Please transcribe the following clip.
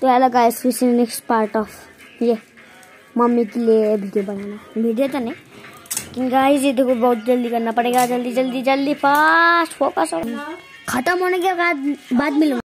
तो यार गाइस फिर से नेक्स्ट पार्ट ऑफ ये मम्मी के लिए वीडियो बनाना, वीडियो तो नहीं लेकिन गाइस ये देखो बहुत जल्दी करना पड़ेगा, जल्दी जल्दी जल्दी फास्ट फोकस। खत्म होने के बाद मिलूंगा।